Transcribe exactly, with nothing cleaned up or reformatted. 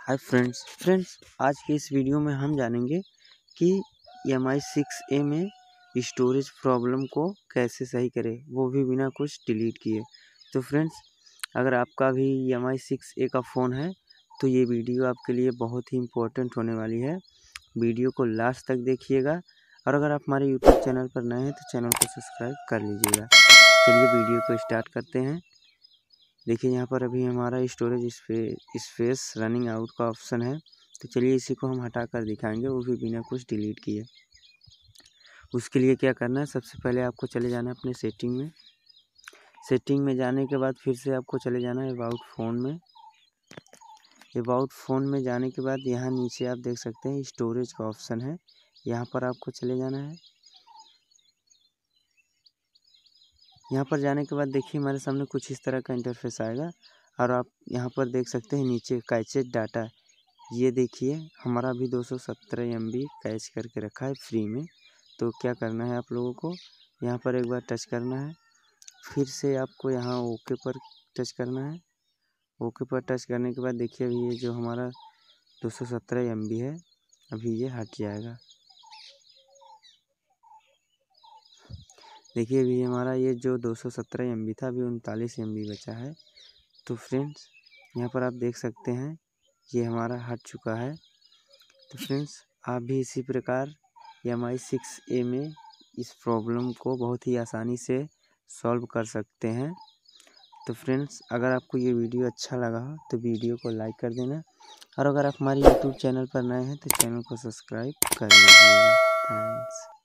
Hi friends friends आज की इस वीडियो में हम जानेंगे कि एम आई सिक्स ए में स्टोरेज प्रॉब्लम को कैसे सही करें, वो भी बिना कुछ डिलीट किए। तो फ्रेंड्स, अगर आपका भी एम आई सिक्स ए का फ़ोन है तो ये वीडियो आपके लिए बहुत ही इम्पोर्टेंट होने वाली है। वीडियो को लास्ट तक देखिएगा और अगर आप हमारे यूट्यूब चैनल पर नए हैं तो चैनल को सब्सक्राइब कर लीजिएगा। चलिए वीडियो को स्टार्ट करते हैं। देखिए यहाँ पर अभी हमारा स्टोरेज स्पेस रनिंग आउट का ऑप्शन है, तो चलिए इसी को हम हटा कर दिखाएंगे, वो भी बिना कुछ डिलीट किए। उसके लिए क्या करना है, सबसे पहले आपको चले जाना है अपने सेटिंग में। सेटिंग में जाने के बाद फिर से आपको चले जाना है अबाउट फ़ोन में। अबाउट फ़ोन में जाने के बाद यहाँ नीचे आप देख सकते हैं स्टोरेज का ऑप्शन है, यहाँ पर आपको चले जाना है। यहाँ पर जाने के बाद देखिए हमारे सामने कुछ इस तरह का इंटरफेस आएगा और आप यहाँ पर देख सकते हैं नीचे कैचेड डाटा, ये देखिए हमारा भी दो सौ सत्रह एम बी कैच करके रखा है फ्री में। तो क्या करना है आप लोगों को, यहाँ पर एक बार टच करना है, फिर से आपको यहाँ ओके पर टच करना है। ओके पर टच करने के बाद देखिए अभी ये जो हमारा दो सौ सत्रह एम बी है अभी ये हट जाएगा। देखिए अभी हमारा ये जो दो सौ सत्रह एम बी था अभी उनतालीस एम बी बचा है। तो फ्रेंड्स यहाँ पर आप देख सकते हैं ये हमारा हट चुका है। तो फ्रेंड्स आप भी इसी प्रकार एम आई सिक्स ए में इस प्रॉब्लम को बहुत ही आसानी से सॉल्व कर सकते हैं। तो फ्रेंड्स अगर आपको ये वीडियो अच्छा लगा हो तो वीडियो को लाइक कर देना और अगर आप हमारे यूट्यूब चैनल पर नए हैं तो चैनल को सब्सक्राइब कर लीजिएगा। थैंक्स।